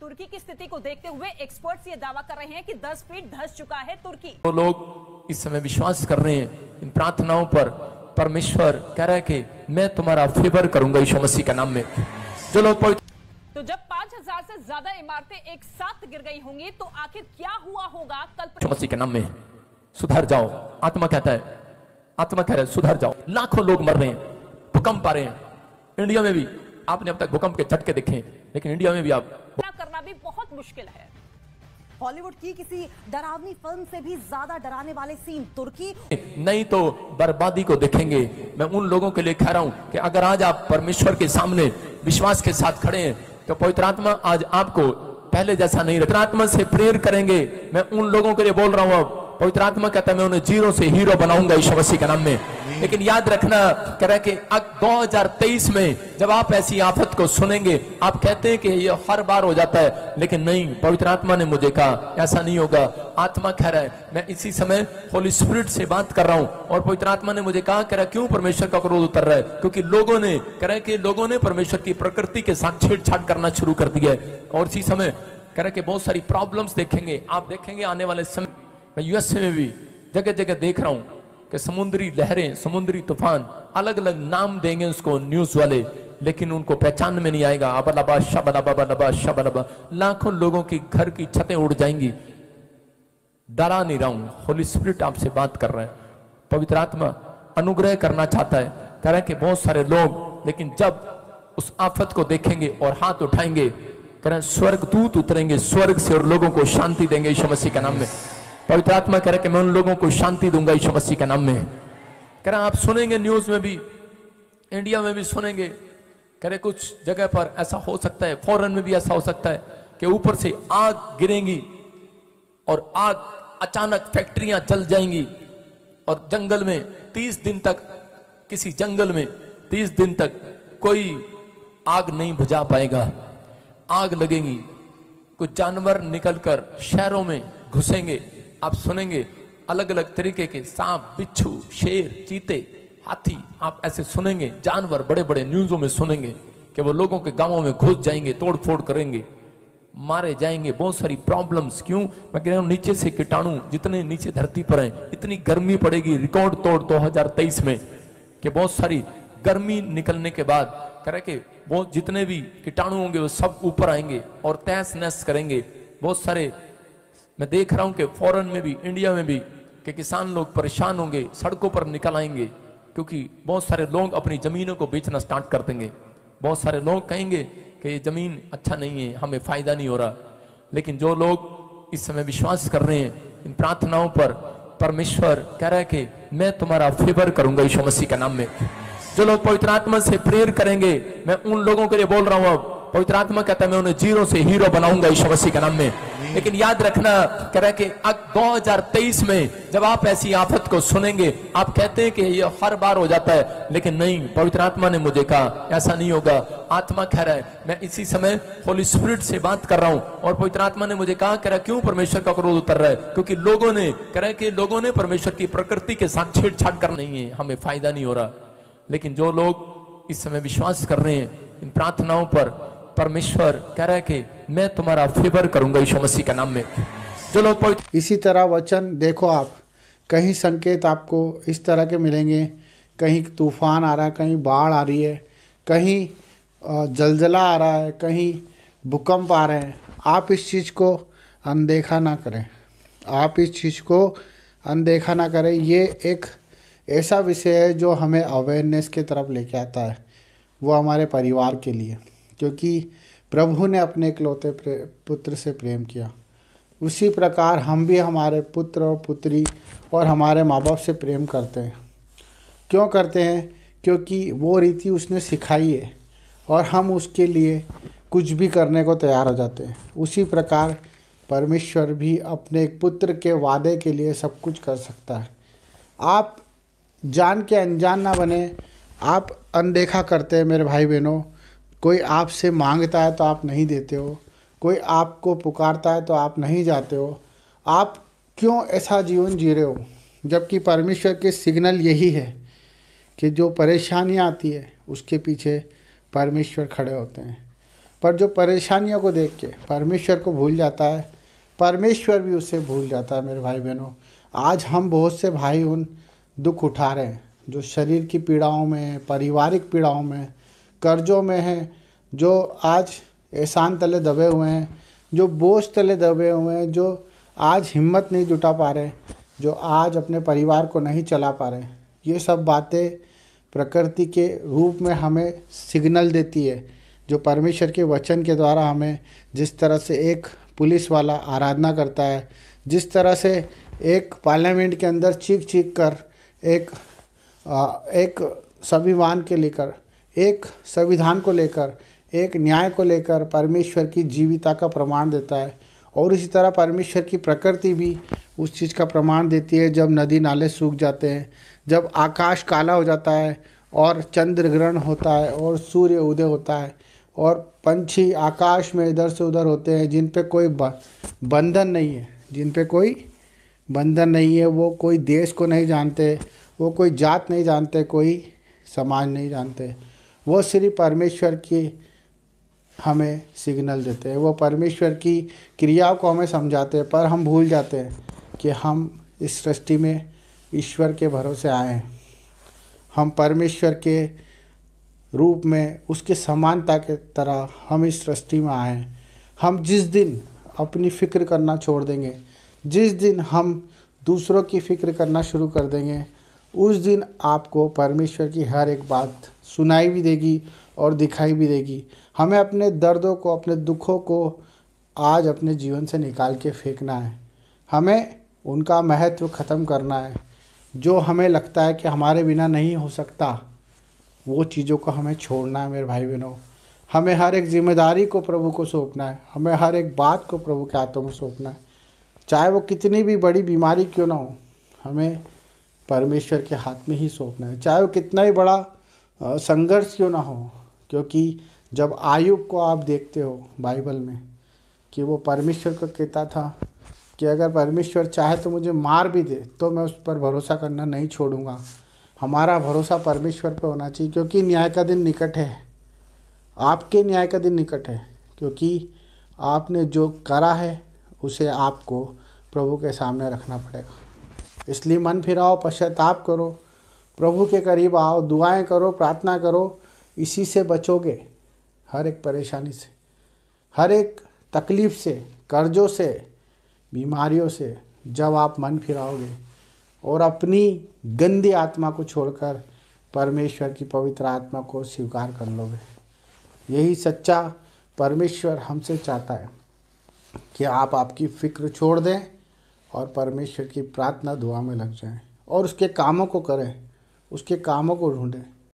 तुर्की की स्थिति को देखते हुए एक्सपर्ट्स ये दावा कर रहे हैं कि 10 फीट धंस चुका है तुर्की। तो लोग इस समय विश्वास कर रहे हैं इन प्रार्थनाओं पर। परमेश्वर कह रहा है कि मैं तुम्हारा फेवर करूंगा यीशु मसीह के नाम में। जो लोग तो जब 5000 से ज्यादा इमारतें एक साथ गिर गई होंगी तो आखिर क्या हुआ होगा? कल मसीह के नाम में सुधर जाओ। आत्मा कहता है, आत्मा कह रहा है सुधर जाओ। लाखों लोग मर रहे हैं, भूकंप आ रहे हैं। इंडिया में भी आपने अब तक भूकंप के झटके देखे, लेकिन इंडिया में भी आप करना भी बहुत मुश्किल है। हॉलीवुड की किसी डरावनी फिल्म से भी ज्यादा डराने वाले सीन तुर्की नहीं तो बर्बादी को देखेंगे। मैं उन लोगों के लिए कह रहा हूं कि अगर आज आप परमेश्वर के सामने विश्वास के साथ खड़े हैं तो पवित्र आत्मा आज आपको पहले जैसा नहीं रखना। आत्मा से प्रेयर करेंगे। मैं उन लोगों के लिए बोल रहा हूं, पवित्र आत्मा कहता है मैं उन्हें जीरो से हीरो बनाऊंगा यीशु मसीह के नाम में। लेकिन याद रखना कह रहा है कि 2023 में जब आप ऐसी आफत को सुनेंगे, आप कहते हैं कि ये हर बार हो जाता है, लेकिन नहीं, पवित्र आत्मा ने मुझे कहा ऐसा नहीं होगा। आत्मा कह रहा है, मैं इसी समय होली स्पिरिट से बात कर रहा हूं और पवित्र आत्मा ने मुझे कहा, कह रहा क्यों परमेश्वर का क्रोध उतर रहा है? क्योंकि लोगों ने कह रहा है कि लोगों ने परमेश्वर की प्रकृति के साथ छेड़छाड़ करना शुरू कर दिया है। और इसी समय कह रहा है कि बहुत सारी प्रॉब्लम्स देखेंगे, आप देखेंगे आने वाले समय। मैं यूएसए में भी जगह जगह देख रहा हूं कि समुद्री लहरें, समुद्री तूफान, अलग अलग नाम देंगे उसको न्यूज वाले, लेकिन उनको पहचान में नहीं आएगा। अबलबा शबलबा शबलबा, लाखों लोगों की घर की छतें उड़ जाएंगी। डरा नहीं रहा हूं, होली स्पिरिट आपसे बात कर रहा है। पवित्र आत्मा अनुग्रह करना चाहता है। कह रहा है कि बहुत सारे लोग, लेकिन जब उस आफत को देखेंगे और हाथ उठाएंगे, कह रहे स्वर्ग दूत उतरेंगे स्वर्ग से और लोगों को शांति देंगे यीशु मसीह के नाम में। पवित्र आत्मा कह रहा है कि मैं उन लोगों को शांति दूंगा यीशु मसीह के नाम में। कह रहा आप सुनेंगे न्यूज में भी, इंडिया में भी सुनेंगे। कह रहे कुछ जगह पर ऐसा हो सकता है, फॉरेन में भी ऐसा हो सकता है कि ऊपर से आग गिरेगी और आग अचानक फैक्ट्रियां जल जाएंगी और जंगल में 30 दिन तक, किसी जंगल में 30 दिन तक कोई आग नहीं बुझा पाएगा। आग लगेगी, कुछ जानवर निकलकर शहरों में घुसेंगे। आप सुनेंगे अलग अलग तरीके के सांप, बिच्छू, शेर, चीते, हाथी, आप ऐसे सुनेंगे जानवर बड़े बड़े न्यूज़ों में सुनेंगे कि वो लोगों के गांवों में घुस जाएंगे, तोड़ फोड़ करेंगे, मारे जाएंगे। बहुत सारी प्रॉब्लम्स। क्यों? मैं कह रहा हूं नीचे से कीटाणु जितने नीचे धरती पर हैं, इतनी गर्मी पड़ेगी रिकॉर्ड तोड़ 2023 में कि बहुत सारी गर्मी निकलने के बाद कह रहे कि वो जितने भी कीटाणु होंगे वो सब ऊपर आएंगे और तहस नहस करेंगे। बहुत सारे मैं देख रहा हूं कि फॉरेन में भी, इंडिया में भी, कि किसान लोग परेशान होंगे, सड़कों पर निकल आएंगे, क्योंकि बहुत सारे लोग अपनी जमीनों को बेचना स्टार्ट कर देंगे। बहुत सारे लोग कहेंगे कि ये जमीन अच्छा नहीं है, हमें फायदा नहीं हो रहा। लेकिन जो लोग इस समय विश्वास कर रहे हैं इन प्रार्थनाओं पर, परमेश्वर कह रहा है कि मैं तुम्हारा फेवर करूंगा यीशु मसीह के नाम में। जो लोग पवित्र आत्मा से प्रेयर करेंगे, मैं उन लोगों के लिए बोल रहा हूं, पवित्र आत्मा कहता है मैं उन्हें जीरो से हीरो बनाऊंगा यीशु मसीह के नाम में। लेकिन याद रखना कह रहा है कि 2023 में जब आप ऐसी आफत को सुनेंगे, आप कहते हैं कि ये हर बार हो जाता है, लेकिन नहीं, पवित्र आत्मा ने मुझे कहा ऐसा नहीं होगा। आत्मा कह रहा है, मैं इसी समय होली स्पिरिट से बात कर रहा हूं और पवित्र आत्मा ने मुझे कहा, कह रहा क्यों परमेश्वर का क्रोध उतर रहा है? क्योंकि लोगों ने, कह रहा है कि लोगों ने परमेश्वर की प्रकृति के साथ छेड़छाड़ कर नहीं है, हमें फायदा नहीं हो रहा। लेकिन जो लोग इस समय विश्वास कर रहे हैं इन प्रार्थनाओं पर, परमेश्वर कह रहा है कि मैं तुम्हारा फेवर करूंगा यीशु मसीह के नाम में। जो लोग इसी तरह वचन देखो आप, कहीं संकेत आपको इस तरह के मिलेंगे, कहीं तूफान आ रहा है, कहीं बाढ़ आ रही है, कहीं जलजला आ रहा है, कहीं भूकंप आ रहे हैं। आप इस चीज़ को अनदेखा ना करें, आप इस चीज़ को अनदेखा ना करें। ये एक ऐसा विषय है जो हमें अवेयरनेस की तरफ लेके आता है, वो हमारे परिवार के लिए, क्योंकि प्रभु ने अपने इकलौते पुत्र से प्रेम किया, उसी प्रकार हम भी हमारे पुत्र और पुत्री और हमारे माँ बाप से प्रेम करते हैं। क्यों करते हैं? क्योंकि वो रीति उसने सिखाई है और हम उसके लिए कुछ भी करने को तैयार हो जाते हैं। उसी प्रकार परमेश्वर भी अपने एक पुत्र के वादे के लिए सब कुछ कर सकता है। आप जान के अनजान ना बने, आप अनदेखा करते हैं मेरे भाई बहनों। कोई आपसे मांगता है तो आप नहीं देते हो, कोई आपको पुकारता है तो आप नहीं जाते हो। आप क्यों ऐसा जीवन जी रहे हो? जबकि परमेश्वर के सिग्नल यही है कि जो परेशानियाँ आती है उसके पीछे परमेश्वर खड़े होते हैं। पर जो परेशानियों को देख के परमेश्वर को भूल जाता है, परमेश्वर भी उससे भूल जाता है। मेरे भाई बहनों, आज हम बहुत से भाई उन दुख उठा रहे हैं जो शरीर की पीड़ाओं में, पारिवारिक पीड़ाओं में, कर्जों में हैं, जो आज एहसान तले दबे हुए हैं, जो बोझ तले दबे हुए हैं, जो आज हिम्मत नहीं जुटा पा रहे, जो आज अपने परिवार को नहीं चला पा रहे। ये सब बातें प्रकृति के रूप में हमें सिग्नल देती है, जो परमेश्वर के वचन के द्वारा हमें, जिस तरह से एक पुलिस वाला आराधना करता है, जिस तरह से एक पार्लियामेंट के अंदर चीख चीख कर एक संविधान के लेकर, एक संविधान को लेकर, एक न्याय को लेकर परमेश्वर की जीविता का प्रमाण देता है, और इसी तरह परमेश्वर की प्रकृति भी उस चीज़ का प्रमाण देती है। जब नदी नाले सूख जाते हैं, जब आकाश काला हो जाता है और चंद्र ग्रहण होता है और सूर्य उदय होता है और पंछी आकाश में इधर से उधर होते हैं, जिन पे कोई बंधन नहीं है, जिन पे कोई बंधन नहीं है, वो कोई देश को नहीं जानते, वो कोई जात नहीं जानते, कोई समाज नहीं जानते, वो सिर्फ परमेश्वर की हमें सिग्नल देते हैं, वो परमेश्वर की क्रियाओं को हमें समझाते हैं। पर हम भूल जाते हैं कि हम इस सृष्टि में ईश्वर के भरोसे आए हैं, हम परमेश्वर के रूप में, उसके समानता के तरह हम इस सृष्टि में आए हैं। हम जिस दिन अपनी फ़िक्र करना छोड़ देंगे, जिस दिन हम दूसरों की फ़िक्र करना शुरू कर देंगे, उस दिन आपको परमेश्वर की हर एक बात सुनाई भी देगी और दिखाई भी देगी। हमें अपने दर्दों को, अपने दुखों को आज अपने जीवन से निकाल के फेंकना है, हमें उनका महत्व ख़त्म करना है। जो हमें लगता है कि हमारे बिना नहीं हो सकता, वो चीज़ों को हमें छोड़ना है। मेरे भाई बहनों, हमें हर एक जिम्मेदारी को प्रभु को सौंपना है, हमें हर एक बात को प्रभु के हाथों में सौंपना है, चाहे वो कितनी भी बड़ी बीमारी क्यों ना हो, हमें परमेश्वर के हाथ में ही सौंपना है, चाहे वो कितना ही बड़ा संघर्ष क्यों ना हो। क्योंकि जब आयुब को आप देखते हो बाइबल में कि वो परमेश्वर को कहता था कि अगर परमेश्वर चाहे तो मुझे मार भी दे तो मैं उस पर भरोसा करना नहीं छोड़ूंगा। हमारा भरोसा परमेश्वर पर होना चाहिए, क्योंकि न्याय का दिन निकट है, आपके न्याय का दिन निकट है, क्योंकि आपने जो करा है उसे आपको प्रभु के सामने रखना पड़ेगा। इसलिए मन फिराओ, पश्चाताप करो, प्रभु के करीब आओ, दुआएं करो, प्रार्थना करो, इसी से बचोगे, हर एक परेशानी से, हर एक तकलीफ़ से, कर्जों से, बीमारियों से। जब आप मन फिराओगे और अपनी गंदी आत्मा को छोड़कर परमेश्वर की पवित्र आत्मा को स्वीकार कर लोगे, यही सच्चा परमेश्वर हमसे चाहता है कि आप आपकी फ़िक्र छोड़ दें और परमेश्वर की प्रार्थना दुआ में लग जाएं और उसके कामों को करें, उसके कामों को ढूंढें।